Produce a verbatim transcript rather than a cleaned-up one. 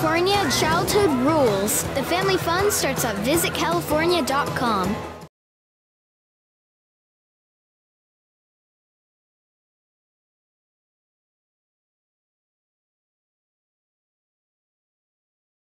California, childhood rules. The family fun starts at visit california dot com.